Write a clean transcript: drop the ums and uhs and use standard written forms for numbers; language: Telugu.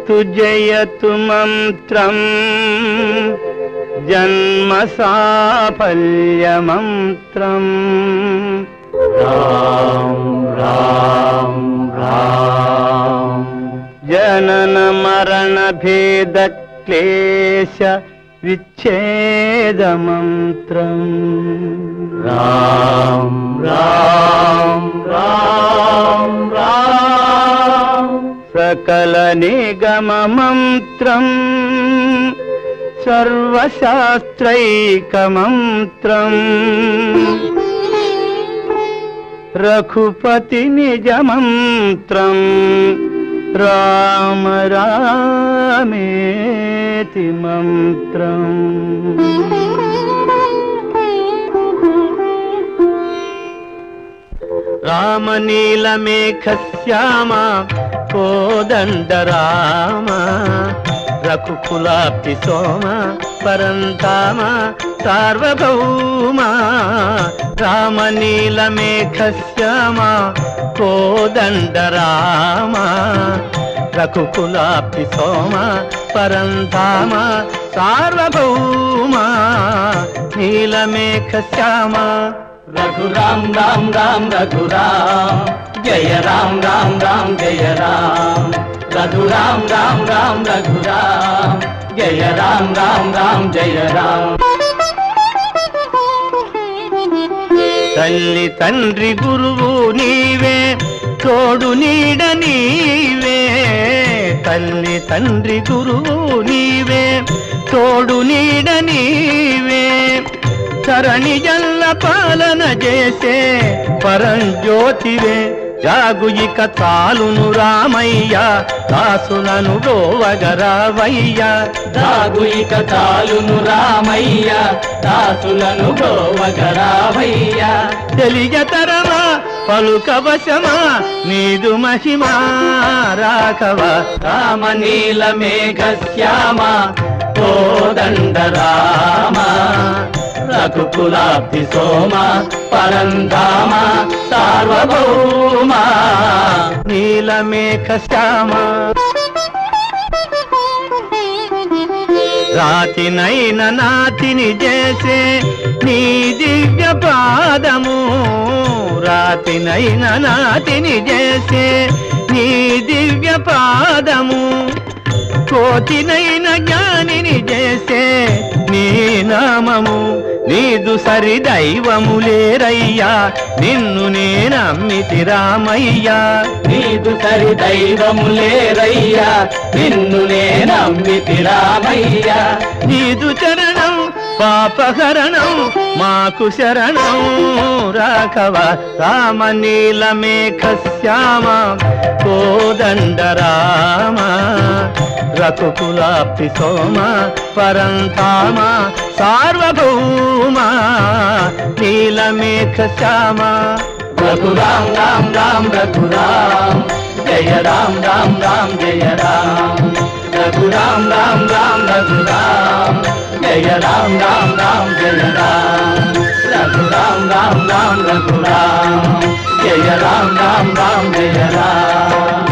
जयतु जयतु मंत्रम जन्म साफल्य मंत्रम राम राम राम जनन मरण भेद क्लेश विच्छेद मंत्रम राम राम राम राम सकल निगम मंत्रम सर्वशास्त्रैक मंत्रम रघुपति निज मंत्रम राम रामेति मंत्रम राम नीलमेघ श्याम कोदंड राम रघुकुलाब्धि सोम परंताम सार्वभौम राम नीलमेघ श्याम कोदंड राम रघुकुलाब्धि सोम परंताम सार्वभौम नीलमेघ श्याम रघुराम राम राम रघुराम जय राम राम राम जय राम रघुराम राम राम रघुराम जय राम राम राम जय राम तल्ली तंड्री गुरुवु नीवे तोडु नीड नीवे तल्ली तंड्री गुरुवु नीवे तोडु नीड नीवे धरणी जल्ल पालन చేసే పరంజ్యోతివే జాగు ఇక చాలును రామయ్య దాసులను గోవగరావయ్య జాగు ఇక చాలును రామయ్య దాసులను గోవగరావయ్య తెలియతరమా పలుకవశమా నీదు మహిమా రాఘవ రామ నీలమేఘ శ్యామ కోదండ రామ रघुकुलाब्धि सोम परंधाम सार्वभौम नीलमेघ श्याम రాతినైన నాతిని చేసే నీ దివ్య పాదము రాతినైన నాతిని చేసే నీ దివ్య పాదము కోతినైన జ్ఞానిని చేసే నీ నామము నీదు సరి దైవము లేరయ్యా నిన్ను నేనమ్మితి రామయ్యా నీదు సరి దైవము లేరయ్యా నిన్ను నేనమ్మితి రామయ్యా నీదు చరణం పాపహరణం మాకు శరణం రాఘవ రామ నీలమేఘ శ్యామ కోదండ రామ రఘుకులాబ్ధి సోమ పరంతామ సార్వభౌమ నీలమేఘ శ్యామ रघुराम राम राम रघुराम जय राम राम राम जय राम रघुराम राम राम रघुराम जय राम राम राम जय राम रघुराम राम राम रघुराम जय राम राम राम जय राम।